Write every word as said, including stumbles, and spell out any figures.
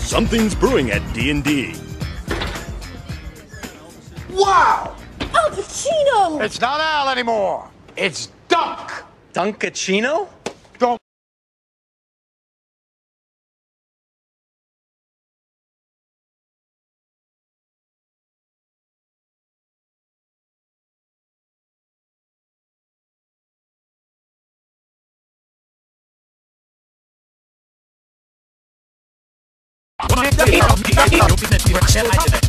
Something's brewing at D and D. Wow! Albertfredo! It's not Al anymore. It's Dunk. Dunkachino? Don't. Business